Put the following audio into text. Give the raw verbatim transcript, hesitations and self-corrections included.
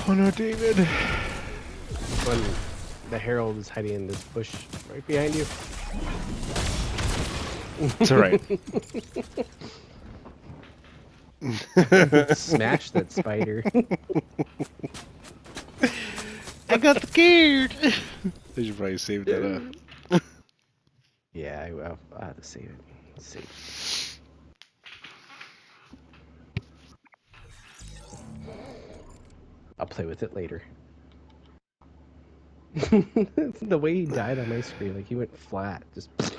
Oh no, David. When the Herald is hiding in this bush right behind you. It's alright. Smash that spider. I got scared. I should probably save that up. Yeah, I, I'll, I'll have to save it. Let's see. I'll play with it later. The way he died on my screen, like he went flat, just.